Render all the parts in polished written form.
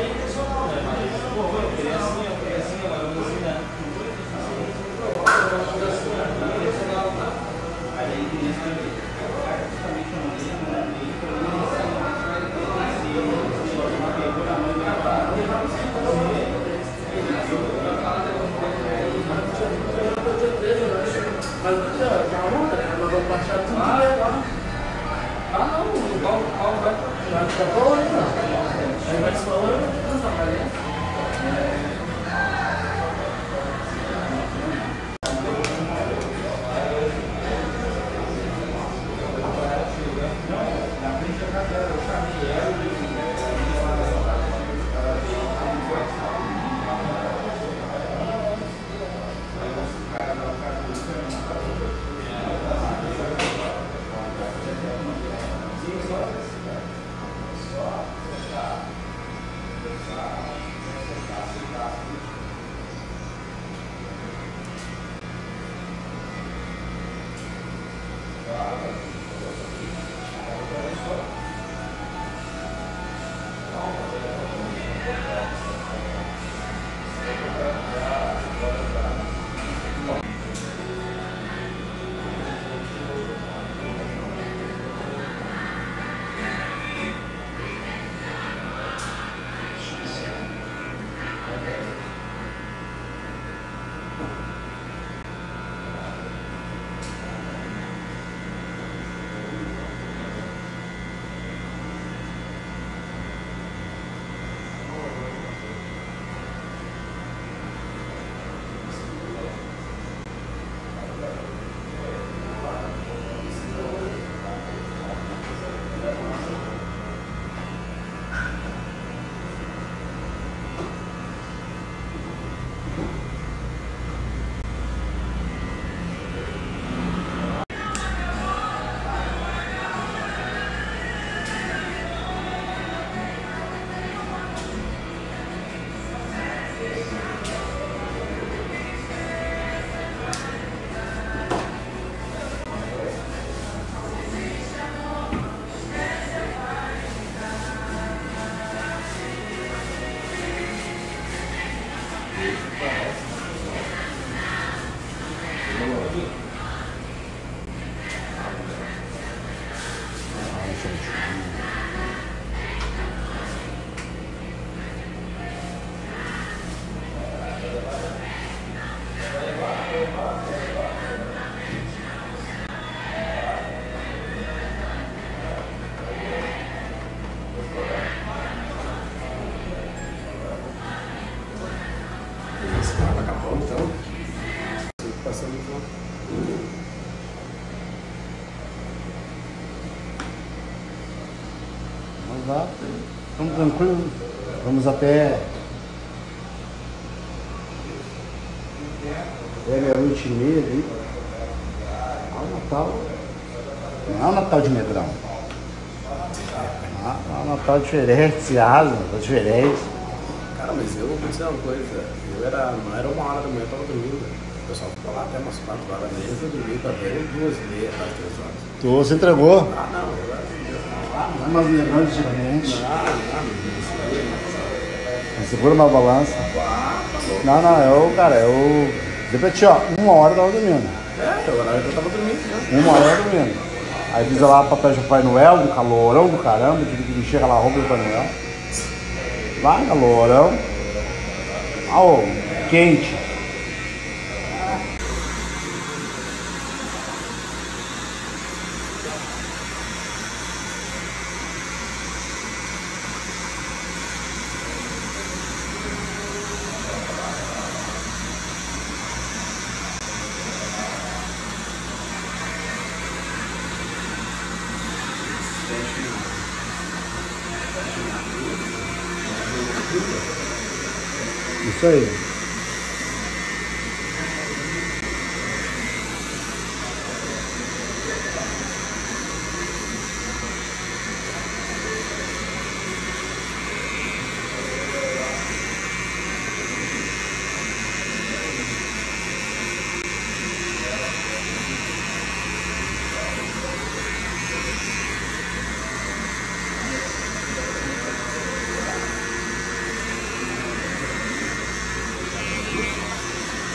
Vamos lá, estamos tranquilos, vamos até meia-noite e meia ali. O Natal não é um Natal de negrão, é um Natal diferente, se asa, diferente. Cara, mas eu vou dizer uma coisa, não era 1h da manhã, eu tava dormindo. O pessoal ficou lá até umas 4 horas da manhã, eu dormi pra ver 2h30, quase 3 horas. Tu, você entregou? Ah, não, eu não, mas negrão diferente. Não. Segura uma balança. Não, cara, repeti, ó, 1h eu tava dormindo. É, o horário que eu tava dormindo, né? 1h eu tava dormindo. Aí fiz lá papel de Papai Noel, um calorão do caramba, tive que vestir aquela roupa do Papai Noel. Lá, calorão. Quente. Isso aí.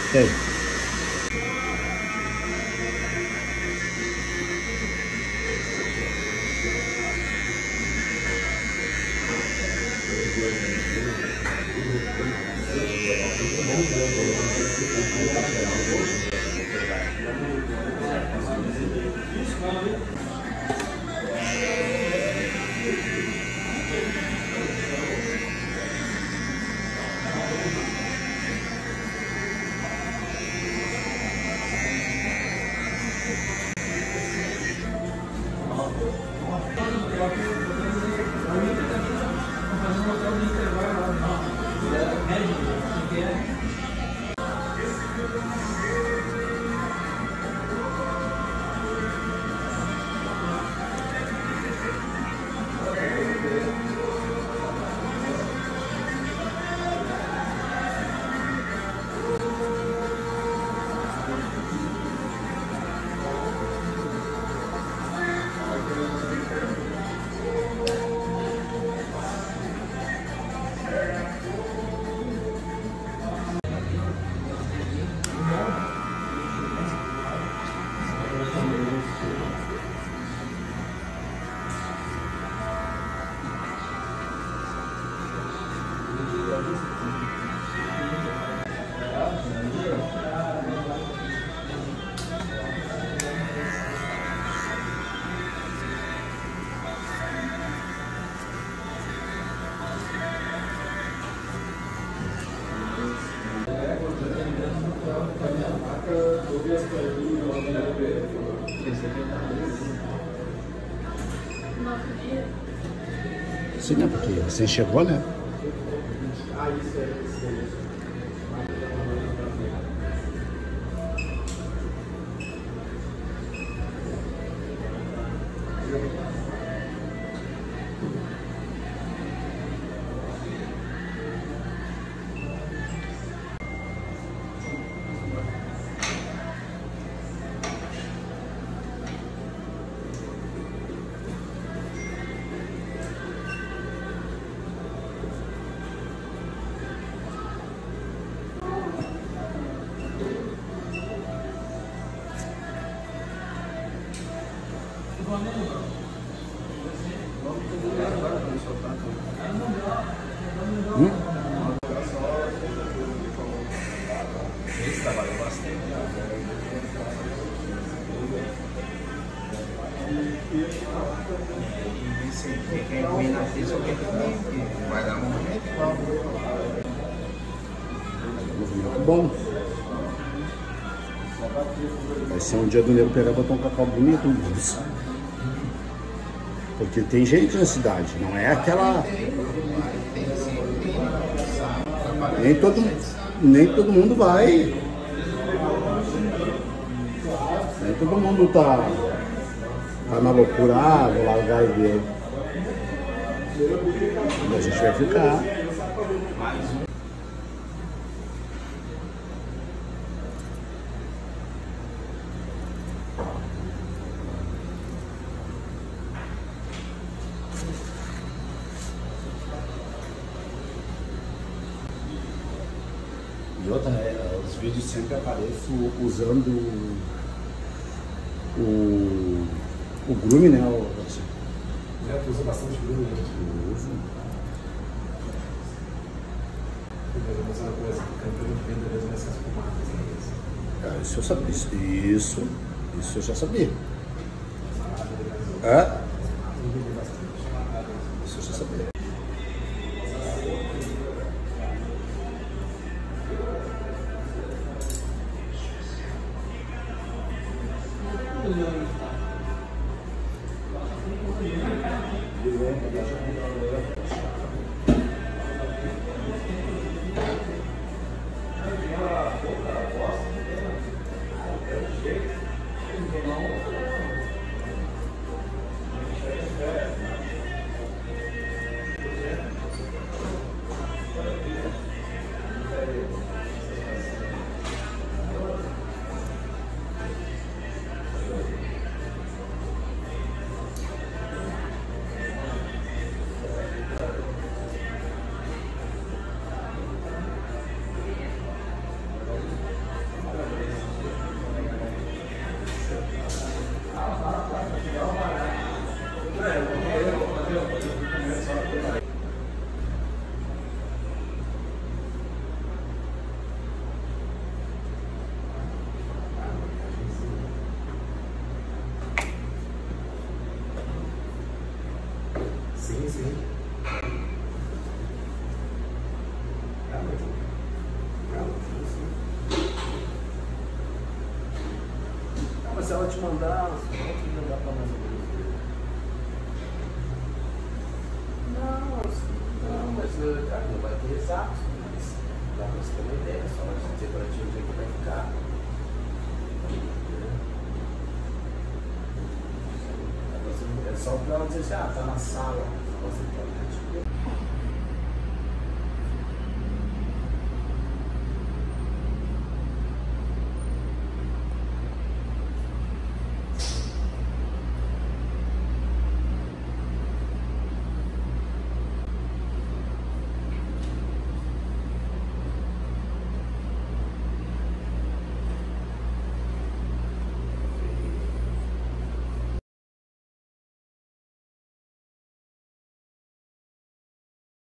Tem. Sim, né? Porque você chegou, né? Esse trabalhou bastante. Quem quer combinar isso, quer comer, vai dar um momento. Muito bom. Vai ser um dia do Nego pegar e botar um cacau bonito nisso. Porque tem gente na cidade, não é aquela. Nem todo mundo vai. Nem todo mundo tá na loucura, vou largar e ver. E a gente vai ficar. E outra, os vídeos sempre aparecem usando o Groom, né? Tu usa bastante Groom, né? Eu uso. Mas é uma coisa que campeão de venda mesmo essas fumadas. Isso eu sabia. Isso eu já sabia. É? Isso eu já sabia. te mandar. Vou te mandar pra mais ou menos. Não, mas cara, não vai ter exato. Mas dá pra você ter uma ideia. Só vai dizer pra ti onde é que vai ficar. É só pra ela dizer assim, tá na sala. Você pode